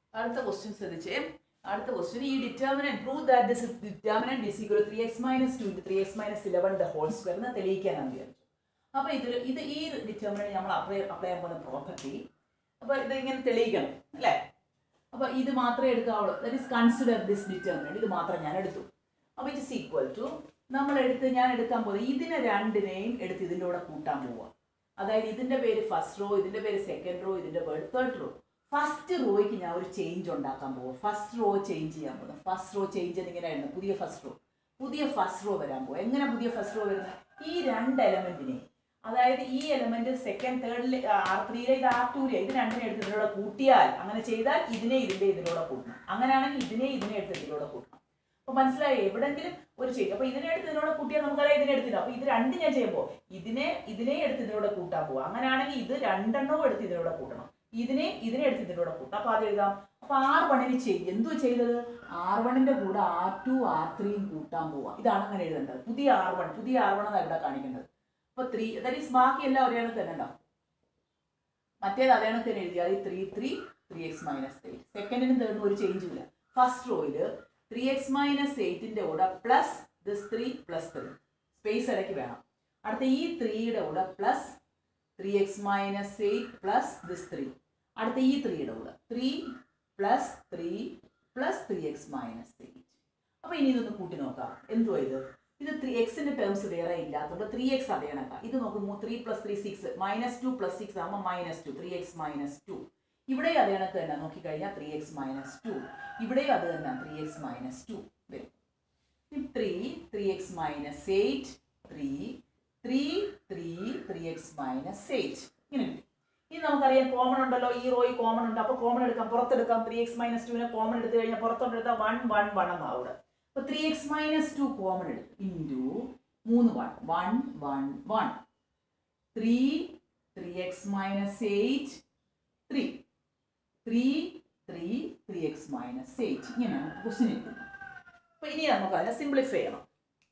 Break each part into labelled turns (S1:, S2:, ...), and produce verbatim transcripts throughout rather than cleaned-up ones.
S1: അടുത്ത ക്വസ്റ്റ്യൻ ശ്രദ്ധിച്ചേ. അടുത്ത ക്വസ്റ്റ്യൻ ഈ determinant prove that this is determinant is equal to three X minus two into three X minus eleven the whole square എന്ന് തെളിയിക്കാനാണ് വിചാരിച്ചു. അപ്പോൾ ഇതിൽ ഇത് ഈ ഡിറ്റർമിനന്റ് നമ്മൾ അപ്ലൈ അപ്ലൈ ചെയ്യാൻ പോകുന്ന പ്രോപ്പർട്ടി. അപ്പോൾ ഇത് ഇങ്ങനെ തെളിയിക്കണം അല്ലേ. അപ്പോൾ ഇത് മാത്രമേ എടുക്കാവുള്ളൂ. That is consider this determinant. ഇത് മാത്രം ഞാൻ എടുത്തു. അപ്പോൾ ഇറ്റ് ഇസ് ഈക്വൽ ടു നമ്മൾ എടുത്ത് ഞാൻ എടുക്കാൻ പോകുന്നത് ഇതിനെ രണ്ടിനെയും എടുത്ത് ഇതിൻ്റെ കൂടെ കൂട്ടാൻ പോവുക. അതായത് ഇതിൻ്റെ പേര് ഫസ്റ്റ് റോ, ഇതിൻ്റെ പേര് സെക്കൻഡ് റോ, ഇതിൻ്റെ പേര് തേർഡ് റോ. ഫസ്റ്റ് റോയ്ക്ക് ഞാൻ ഒരു ചേഞ്ച് ഉണ്ടാക്കാൻ പോകും. ഫസ്റ്റ് റോ ചേഞ്ച് ചെയ്യാൻ പോകുന്നു. ഫസ്റ്റ് റോ ചേഞ്ച് ഇങ്ങനെയായിരുന്നു. പുതിയ ഫസ്റ്റ് റോ പുതിയ ഫസ്റ്റ് റോ വരാൻ പോകും. എങ്ങനെ പുതിയ ഫസ്റ്റ് റോ വരുന്നത്? ഈ രണ്ട് എലമെന്റിനെ, അതായത് ഈ എലമെന്റ് സെക്കൻഡ് തേർഡിൽ ആർ ത്രീയിലെ ഇത് ആർ ടൂലെ ഇത് രണ്ടിനെ എടുത്ത് ഇതിലൂടെ കൂട്ടിയാൽ, അങ്ങനെ ചെയ്താൽ ഇതിനെ ഇതിൻ്റെ ഇതിലൂടെ കൂട്ടണം. അങ്ങനെയാണെങ്കിൽ ഇതിനെ ഇതിനെ എടുത്ത് ഇതിലൂടെ കൂട്ടണം. അപ്പോൾ മനസ്സിലായി? എവിടെങ്കിലും ഒരു ചെയ്യും. അപ്പോൾ ഇതിനെ എടുത്ത് ഇതിനോട് കൂട്ടിയാൽ നമുക്കറിയാം ഇതിനെ എടുത്തില്ല. അപ്പോൾ ഇത് രണ്ട് ഞാൻ ചെയ്യുമ്പോൾ ഇതിനെ ഇതിനെ എടുത്ത് ഇതിലൂടെ കൂട്ടാൻ പോവാം. അങ്ങനെയാണെങ്കിൽ ഇത് രണ്ടെണ്ണവും എടുത്ത് ഇതിലൂടെ കൂട്ടണം. ഇതിനെ ഇതിനെ എടുത്ത് ഇതിലൂടെ കൂട്ടാം. അപ്പോൾ അത് എഴുതാം. അപ്പോൾ ആർ വണ്ണിന് ചെയ്യും. എന്തോ ചെയ്തത്? ആർ വണ്ണിന്റെ കൂടെ ആർ ടു ആർ ത്രീയും കൂട്ടാൻ പോവാം. ഇതാണ് അങ്ങനെ എഴുതേണ്ടത്. പുതിയ ആർ വൺ പുതിയ ആർ വൺ എന്നാണ് ഇവിടെ കാണിക്കേണ്ടത്. അപ്പോൾ ത്രീ ദാറ്റ് ഈസ് ബാക്കി എല്ലാം ഒരേ കണക്ക് തന്നെ ഉണ്ടാവും. മറ്റേത് അതേ കണക്ക് തന്നെ എഴുതിയാൽ three three three X minus eight. സെക്കൻഡിനും തേർഡിനും ഒരു ചേഞ്ചും ഇല്ല. ഫസ്റ്റ് റോയിൽ ത്രീ എക്സ് മൈനസ് എയ്റ്റിൻ്റെ കൂടെ plus this three plus three space ഇടയ്ക്ക് വേണം. അടുത്ത ഈ ത്രീയുടെ കൂടെ plus three X minus eight plus this three. അടുത്ത ഈ ത്രീയുടെ കൂടെ three plus three plus three X minus eight. അപ്പോൾ ഇനി ഇതൊന്ന് കൂട്ടി നോക്കാം. എന്തുവാ ഇത്? ഇത് ത്രീ എക്സിൻ്റെ ടേംസ് വേറെ ഇല്ലാത്തതുകൊണ്ട് ത്രീ എക്സ് അതേ കണക്കാം. ഇത് നോക്കുമ്പോൾ three plus three six minus two plus six ആകുമ്പോൾ minus two three X minus two. ഇവിടെയും അതേ കണക്ക് തന്നെ നോക്കിക്കഴിഞ്ഞാൽ ത്രീ എക്സ് മൈനസ് ടു. ഇവിടെയും അത് തന്നെ ത്രീ എക്സ് മൈനസ് ടു വരും. Three three X minus eight three three three three X minus eight ഇങ്ങനെ കിട്ടി. ഇനി നമുക്കറിയാം കോമൺ ഉണ്ടല്ലോ, ഈ റോയിൽ കോമൺ ഉണ്ട്. അപ്പോൾ കോമൺ എടുക്കാം, പുറത്തെടുക്കാം. ത്രീ എക്സ് മൈനസ് ടുവിനെ കോമൺ എടുത്തു കഴിഞ്ഞാൽ പുറത്തോട്ട് എടുത്താൽ വൺ വൺ വൺ എന്നാവും ഇവിടെ. അപ്പോൾ three X minus two common എടുത്തു ഇൻറ്റു മൂന്ന് one one one one three three X minus eight three three three three X minus eight ഇങ്ങനെയാണ് ക്വസ്റ്റ്യൻ ഇരിക്കുന്നത്. അപ്പോൾ ഇനി നമുക്ക് അതിനെ സിംപ്ലിഫൈ ചെയ്യണം.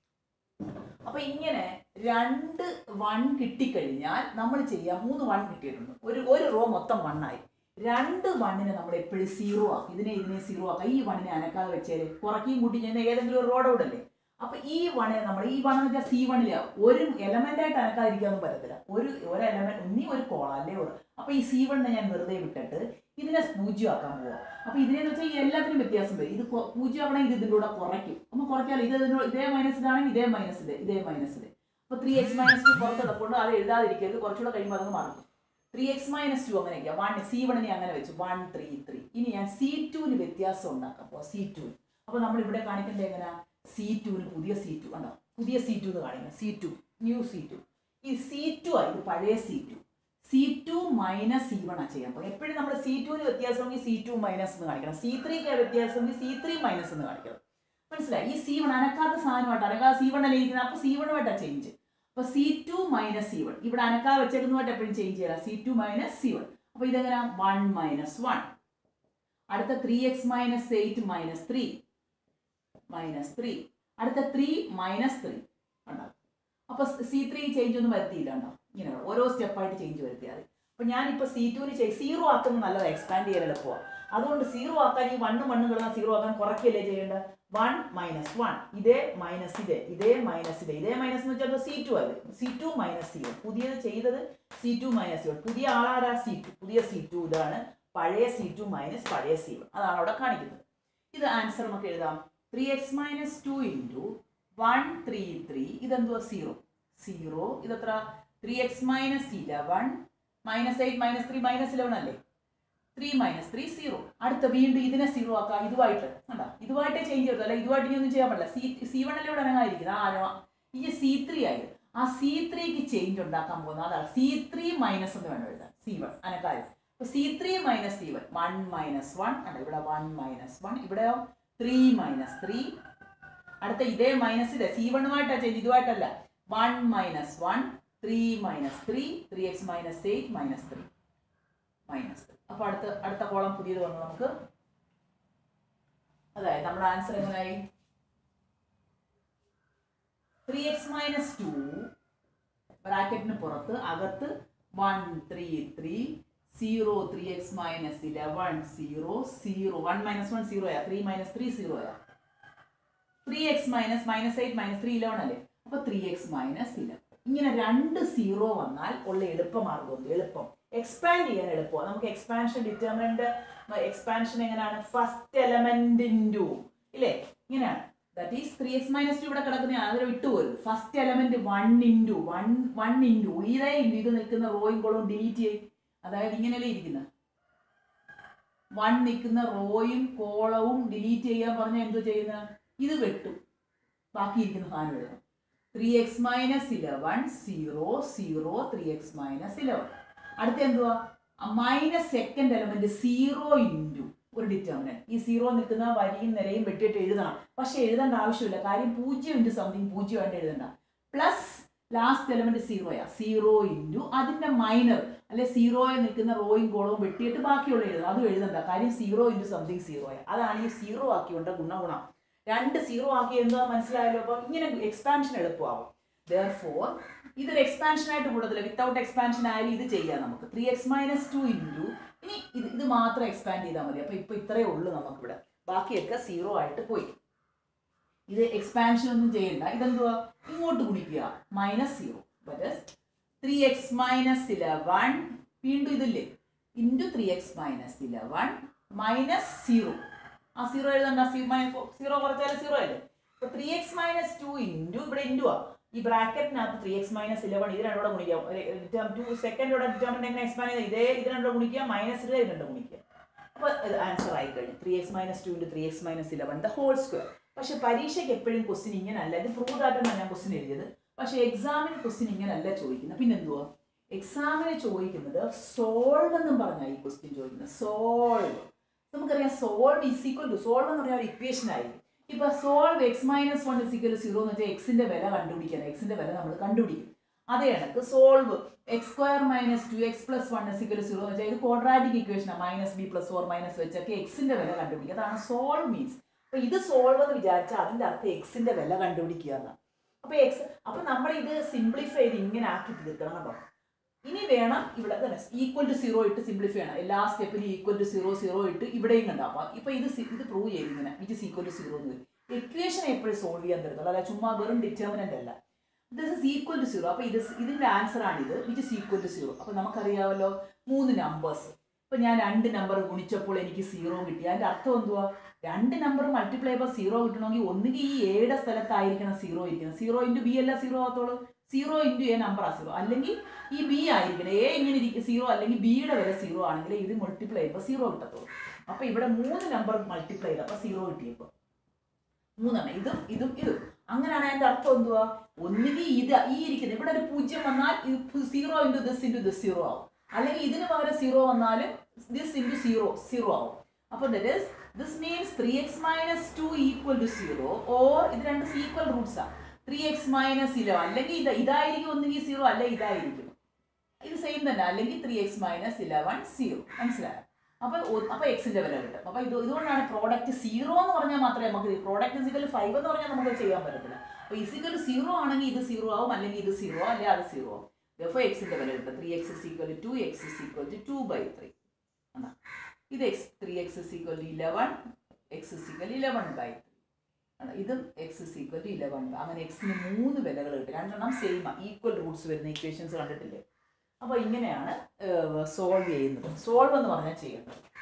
S1: അപ്പോൾ ഇങ്ങനെ രണ്ട് വൺ കിട്ടിക്കഴിഞ്ഞാൽ നമ്മൾ ചെയ്യാം. മൂന്ന് വൺ കിട്ടിയിട്ടുണ്ട്. ഒരു ഒരു റോ മൊത്തം വണ്ണായി. രണ്ട് വണ്ണിനെ നമ്മൾ എപ്പോഴും സീറോ ആക്കും. ഇതിനെ ഇതിനെ സീറോ ആക്കാം. ഈ വണ്ണിനെ അനക്കാതെ വെച്ചാൽ കുറയ്ക്കുകയും കൂട്ടി ചെയ്യുന്ന ഏതെങ്കിലും ഒരു റോഡ് ഇവിടല്ലേ. അപ്പോൾ ഈ വണ്ണിനെ നമ്മൾ ഈ വണ്ണെന്ന് വെച്ചാൽ സി വണ്ണിലാണ്. ഒരു എലമെൻ്റായിട്ട് അനക്കാതിരിക്കാനൊന്നും പറ്റത്തില്ല. ഒരു ഒരു എലമെന്റ് ഒന്നീ ഒരു കോള അല്ലേ ഒരു. അപ്പോൾ ഈ സി വണ്ണിനെ ഞാൻ വെറുതെ വിട്ടിട്ട് ഇതിനെ പൂജ്യം ആക്കാൻ പോവാം. അപ്പോൾ ഇതിനെന്ന് വെച്ചാൽ ഈ എല്ലാത്തിനും വ്യത്യാസം വരും. ഇത് പൂജ്യം ആവണമെങ്കിൽ ഇത് ഇതിൻ്റെ കൂടെ കുറയ്ക്കും. അപ്പോൾ കുറയ്ക്കാമല്ലോ. ഇത് ഇതിനോട് ഇതേ മൈനസിലാണെങ്കിൽ ഇതേ മൈനസിൽ ഇതേ മൈനസിൽ. അപ്പോൾ ത്രീ എക്സ് മൈനസ് ടു പുറത്തെടുക്കൊണ്ട് അത് എഴുതാതിരിക്കരുത്. കുറച്ചുകൂടെ കഴിയുമ്പോൾ അതൊന്ന് മറക്കും. ത്രീ എക്സ് മൈനസ് ടു അങ്ങനെയൊക്കെയാണ്. വൺ സി വണ്ണിനെ അങ്ങനെ വെച്ചു വൺ ത്രീ ത്രീ. ഇനി ഞാൻ സി ടുവിന് വ്യത്യാസം ഉണ്ടാക്കാം. അപ്പോൾ സി ടു അപ്പോൾ നമ്മൾ ഇവിടെ കാണിക്കേണ്ടത് എങ്ങനെയാ? സി ടുവിന് പുതിയ സി ടു ഉണ്ടോ? പുതിയ സി ടു എന്ന് കാണിക്കണം. C two new C two. ഈ സി ടു ആയി ഇത് പഴയ C two. C two minus C one ആ ചെയ്യാൻ പോകും. എപ്പോഴും നമ്മൾ സി ടുവിന് വ്യത്യാസമെങ്കിൽ സി ടു മൈനസ് എന്ന് കാണിക്കണം. സി ത്രീക്ക് വ്യത്യാസമെങ്കിൽ സി ത്രീ മൈനസ് എന്ന് കാണിക്കണം. മനസ്സിലായി? ഈ സി വൺ അനക്കാത്ത സാധനമായിട്ട് അനക്കാതെ സി വൺ അല്ലേ ഇരിക്കുന്നത്. അപ്പോൾ സി വണ്ണുമായിട്ടാണ് ചേഞ്ച്. അപ്പോൾ C two minus C one ഇവിടെ അനക്കാതെ വെച്ചേക്കുന്നതുമായിട്ട് എപ്പോഴും ചേഞ്ച് ചെയ്യാം. C two minus C one. അപ്പോൾ ഇതെങ്ങനെ? One minus one. അടുത്ത three X minus eight minus three minus three. അടുത്ത ത്രീ മൈനസ് ത്രീ ഉണ്ടാവും. അപ്പോൾ സി ത്രീ ചേഞ്ച് ഒന്നും വരുത്തിയില്ല ഉണ്ടോ? ഇങ്ങനെ ഓരോ സ്റ്റെപ്പായിട്ട് ചേഞ്ച് വരുത്തിയാൽ. അപ്പോൾ ഞാനിപ്പോൾ സി ടുവിന് ചെയ്ത് സീറോ ആക്കുന്നത് നല്ലതാണ്. എക്സ്പാൻഡ് ചെയ്യാൻ എളുപ്പമാണ്. അതുകൊണ്ട് സീറോ ആക്കാൻ ഈ വണ്ണ് മണ്ണ് കിടന്നാൽ സീറോ ആക്കാൻ കുറയ്ക്കല്ലേ ചെയ്യേണ്ടത്. വൺ മൈനസ് വൺ ഇതേ മൈനസ് ഇതേ ഇതേ മൈനസ് ഇതേ ഇതേ മൈനസ് എന്ന് വെച്ചാൽ സി ടു അല്ലേ. C two minus C one. പുതിയത് ചെയ്തത് C two minus C one. പുതിയ ആളാരാ? C two. പുതിയ സി ടു ഇതാണ്. പഴയ സി ടു മൈനസ് പഴയ സി വൺ. അതാണ് അവിടെ കാണിക്കുന്നത്. ഇത് ആൻസർ നമുക്ക് എഴുതാം. Three X minus two into one three three ഇതെന്തുവാ? Zero zero. ഇതെത്ര? Three X minus eleven minus eight minus three minus eleven അല്ലേ. Three minus three zero. അടുത്ത വീണ്ടും ഇതിനെ സീറോ ആക്കാം. ഇതുമായിട്ട് കണ്ടോ? ഇതുമായിട്ടേ ചേഞ്ച് ചെയ്തു. അല്ല ഇതുമായിട്ട് ഇനി ഒന്നും ചെയ്യാൻ പറ്റില്ല. സി സി വണ്ണല്ലേ ഇവിടെ അനങ്ങാതിരിക്കുന്നത്. ആ ഈ സി ത്രീ ആയിരുന്നു. ആ സി ത്രീക്ക് ചേഞ്ച് ഉണ്ടാക്കാൻ പോകുന്നത് അതാണ്. സി ത്രീ മൈനസ് എന്ന് വേണം എഴുതാൻ. സി വൺ അനക്കാതെ. അപ്പോൾ C three minus C one one minus one അല്ല ഇവിടെ വൺ മൈനസ് വൺ. ഇവിടെയോ ത്രീ മൈനസ് ത്രീ. അടുത്ത ഇതേ മൈനസ് ഇതേ സി വണ്ണുമായിട്ടാണ് ചേഞ്ച് ഇതുമായിട്ടല്ല. One minus one three minus three three X minus eight minus three minus three. അപ്പോൾ അടുത്ത അടുത്ത കോളം പുതിയത് വന്നു നമുക്ക്. അതായത് നമ്മുടെ ആൻസർ എങ്ങനെയായി? ത്രീ എക്സ് മൈനസ് ടു ബ്രാക്കറ്റിന് പുറത്ത് അകത്ത് one three three zero three X minus eleven zero zero one minus one സീറോയാ ത്രീ മൈനസ് ത്രീ സീറോയാ three X minus minus eight minus three eleven അല്ലേ അപ്പൊ ത്രീ എക്സ് മൈനസ് ഇലവൻ ഇങ്ങനെ രണ്ട് zero വന്നാൽ ഉള്ള എളുപ്പമാർഗം എളുപ്പം എക്സ്പാൻഡ് ചെയ്യാൻ എളുപ്പമാണ് നമുക്ക് എക്സ്പാൻഷൻ ഡിറ്റർമിനന്റ് എക്സ്പാൻഷൻ എങ്ങനെയാണ് ഫസ്റ്റ് എലമെന്റ് ഇൻറ്റു ഇല്ലേ ഇങ്ങനെയാണ് that is three X minus two ഇവിടെ കിടക്കുന്ന അതിൽ വിട്ടുപോലും first element one into one one into ഇതേ ഇൻറ്റു ഇത് നിൽക്കുന്ന റോയും കോളവും ഡിലീറ്റ് ചെയ്യും അതായത് ഇങ്ങനെയല്ലേ ഇരിക്കുന്നത് വൺ നിൽക്കുന്ന റോയും കോളവും ഡിലീറ്റ് ചെയ്യാൻ പറഞ്ഞാൽ എന്തോ ചെയ്യുന്നത് ഇത് വെട്ടും ബാക്കി ഇരിക്കുന്ന സാധനം എഴുതണം three X minus eleven zero zero three X minus eleven അടുത്ത എന്തുവാ minus second element zero into ഒരു ഡിറ്റർമിനന്റ് ഈ സീറോ നിൽക്കുന്ന വരിയും നിരയും വെട്ടിയിട്ട് എഴുതണം പക്ഷെ എഴുതേണ്ട ആവശ്യമില്ല കാര്യം പൂജ്യം ഇൻറ്റു സംതിങ് പൂജ്യം ആയിട്ട് എഴുതണ്ട പ്ലസ് ലാസ്റ്റ് എലമെന്റ് സീറോയാ സീറോ ഇൻറ്റു അതിന്റെ മൈനർ അല്ലെ സീറോയിൽ നിൽക്കുന്ന റോയും കോളവും വെട്ടിയിട്ട് ബാക്കിയുള്ള എഴുതണം അതും എഴുതണ്ട കാര്യം സീറോ ഇൻറ്റു സംതിങ് സീറോയാ അതാണ് ഈ സീറോ ആക്കിയോണ്ട് ഗുണഗുണം രണ്ട് സീറോ ആക്കി എന്താ മനസ്സിലായല്ലോ അപ്പോൾ ഇങ്ങനെ എക്സ്പാൻഷൻ എളുപ്പമാവും therefore ഇതൊരു എക്സ്പാൻഷൻ ആയിട്ട് കൂടത്തില്ല വിത്തൗട്ട് എക്സ്പാൻഷൻ ആയാലും ഇത് ചെയ്യാം നമുക്ക് three X minus two into ഇനി ഇത് ഇത് മാത്രം എക്സ്പാൻഡ് ചെയ്താൽ മതി അപ്പോൾ ഇപ്പോൾ ഇത്രയേ ഉള്ളൂ നമുക്കിവിടെ ബാക്കിയൊക്കെ സീറോ ആയിട്ട് പോയി ഇത് എക്സ്പാൻഷൻ ഒന്നും ചെയ്യണ്ട ഇതെന്തുവാ ഇങ്ങോട്ട് ഗുണിക്കുക മൈനസ് സീറോ ബറ്റസ് ത്രീ എക്സ് മൈനസ് ഇലവൺ വീണ്ടും ഇതില്ലേ into three X minus eleven minus zero ആ സീറോ എഴുതണ്ട സീറോ കുറച്ചാൽ സീറോ അല്ലേ അപ്പോൾ three X minus two into ഇവിടെ ഇൻറ്റു ആ ഈ ബ്രാക്കറ്റിനകത്ത് ത്രീ എക്സ് മൈനസ് ഇലവൺ ഇത് രണ്ടോടെ ഗുണിക്കാം ടു സെക്കൻഡോടെ ഡിറ്റർമിനന്റ് എങ്ങനെ എക്സ്പാൻഡ് ചെയ്ത് ഇതേ ഇത് രണ്ടോ ഗുണിക്കുക മൈനസ് ഇത് രണ്ടോ ഗുണിക്കുക അപ്പോൾ ഇത് ആൻസർ ആയി കഴിഞ്ഞു three X minus two into three X minus eleven the whole square പക്ഷെ പരീക്ഷയ്ക്ക് എപ്പോഴും ക്വസ്റ്റ്യൻ ഇങ്ങനെ അല്ല ഇത് പ്രൂവ് ആയിട്ടാണ് ഞാൻ ക്വസ്റ്റ്യൻ എഴുതിയത് പക്ഷേ എക്സാമിന് ക്വസ്റ്റ്യൻ ഇങ്ങനെ അല്ല ചോദിക്കുന്നത് പിന്നെ എന്തുവാ എക്സാമിന് ചോദിക്കുന്നത് സോൾവ് എന്നും പറഞ്ഞാൽ ഈ ക്വസ്റ്റ്യൻ ചോദിക്കുന്നത് സോൾവ് നമുക്കറിയാം solve is equal to solve എന്ന് പറഞ്ഞാൽ ഒരു ഇക്വേഷൻ ആയിരിക്കും ഇപ്പൊ solve X minus one is equal to zero എന്ന് വെച്ചാൽ എക്സിന്റെ വില കണ്ടുപിടിക്കാൻ എക്സിന്റെ വില നമ്മൾ കണ്ടുപിടിക്കും അതേ കണക്ക് solve X square minus two X plus one is equal to zero എന്ന് വെച്ചാൽ ഇത് ക്വാഡ്രാറ്റിക് ഇക്വേഷനാണ് minus B plus four minus വെച്ചൊക്കെ എക്സിന്റെ വില കണ്ടുപിടിക്കുക അതാണ് സോൾവ് മീൻസ് അപ്പൊ ഇത് സോൾവ് എന്ന് വിചാരിച്ചാൽ അതിന്റെ അർത്ഥം എക്സിന്റെ വില കണ്ടുപിടിക്കുക എന്നാണ് അപ്പൊ എക്സ് അപ്പൊ നമ്മൾ ഇത് സിംപ്ലിഫൈ ചെയ്ത് ഇങ്ങനെ ആക്കി തീർക്കണം കേട്ടോ ഇനി വേണം ഇവിടെ തന്നെ ഈക്വൽ ടു സീറോ ഇട്ട് സിംപ്ലിഫൈ ചെയ്യണം എല്ലാ സ്റ്റെപ്പിലും ഈക്വൽ ടു സീറോ സീറോ ഇട്ട് ഇവിടെയും കണ്ടാക്കാം ഇപ്പൊ ഇത് ഇത് പ്രൂവ് ചെയ്ത് ഇങ്ങനെ which is equal to zero എന്ന് വരും ഇക്വേഷൻ എപ്പോഴും സോൾവ് ചെയ്യാൻ തരുന്നുള്ളൂ അല്ല ചുമ്മാ വെറും ഡിറ്റർമിനന്റ് അല്ല this is equal to zero അപ്പൊ ഇത് ഇതിന്റെ ആൻസർ ആണ് ഇത് which is equal to zero അപ്പൊ നമുക്കറിയാമല്ലോ മൂന്ന് നമ്പേഴ്സ് ഇപ്പൊ ഞാൻ രണ്ട് നമ്പർ ഗുണിച്ചപ്പോൾ എനിക്ക് സീറോ കിട്ടി അതിന്റെ അർത്ഥം എന്തുവാ രണ്ട് നമ്പർ മൾട്ടിപ്ലൈ ചെയ്യുമ്പോൾ സീറോ കിട്ടണമെങ്കിൽ ഒന്നുകിൽ ഈ എയുടെ സ്ഥലത്തായിരിക്കണം സീറോ ഇരിക്കുന്നത് സീറോ ഇൻറ്റു ബി അല്ല സീറോ ആകത്തോളൂ സീറോ ഇൻറ്റു എ നമ്പർ ആ സീറോ അല്ലെങ്കിൽ ഈ ബി ആയിരിക്കണം എ ഇങ്ങനെ ഇരിക്കും സീറോ അല്ലെങ്കിൽ ബിയുടെ വില സീറോ ആണെങ്കിൽ ഇത് മൾട്ടിപ്ലൈ ചെയ്യുമ്പോൾ സീറോ കിട്ടത്തുള്ളൂ അപ്പൊ ഇവിടെ മൂന്ന് നമ്പർ മൾട്ടിപ്ലൈ ചെയ്തപ്പോൾ സീറോ കിട്ടിയപ്പോൾ മൂന്നെണ്ണം ഇതും ഇതും ഇതും അങ്ങനെയാണ് അതിന്റെ അർത്ഥം എന്തുവാ ഒന്നുകിൽ ഇത് ഈ ഇരിക്കുന്നത് ഇവിടെ ഒരു പൂജ്യം വന്നാൽ zero into this into this zero ആവും അല്ലെങ്കിൽ ഇതിന് പകരം സീറോ വന്നാലും ദിസ് ഇൻറ്റു സീറോ സീറോ ആവും അപ്പോൾ that is this means three X minus two equal to zero or ഇത് രണ്ട് ഈക്വൽ റൂട്ട്സ് ആണ് ത്രീ എക്സ് മൈനസ് ഇലവൻ അല്ലെങ്കിൽ ഇത് ഇതായിരിക്കും ഒന്നുകിൽ സീറോ അല്ലെ ഇതായിരിക്കും ഇത് സെയിം തന്നെ അല്ലെങ്കിൽ three X minus eleven zero മനസ്സിലായോ അപ്പോൾ അപ്പോൾ എക്സിന്റെ വില കിട്ടും അപ്പോൾ ഇത് ഇതുകൊണ്ടാണ് പ്രോഡക്റ്റ് സീറോ എന്ന് പറഞ്ഞാൽ മാത്രമേ നമുക്ക് പ്രോഡക്റ്റ് ഇസിക്കൽ ഫൈവ് എന്ന് പറഞ്ഞാൽ നമുക്ക് ചെയ്യാൻ പറ്റത്തില്ല അപ്പോൾ ഇസിക്കൽ സീറോ ആണെങ്കിൽ ഇത് സീറോ ആവും അല്ലെങ്കിൽ ഇത് സീറോ അല്ലെങ്കിൽ അത് സീറോ ആവും അപ്പോൾ എക്സിന്റെ വില കിട്ടും three X is equal to two X is equal to two by three എന്നാ ഇത് X three X is equal to eleven X is equal eleven by three ഇതും X is equal to eleven അങ്ങനെ എക്സിന് മൂന്ന് വിലകൾ കിട്ടും രണ്ടെണ്ണം same equal roots വരുന്ന ഇക്വേഷൻസ് കണ്ടിട്ടില്ലേ അപ്പോൾ ഇങ്ങനെയാണ് സോൾവ് ചെയ്യുന്നത് സോൾവ് എന്ന് പറഞ്ഞാൽ ചെയ്യേണ്ടത്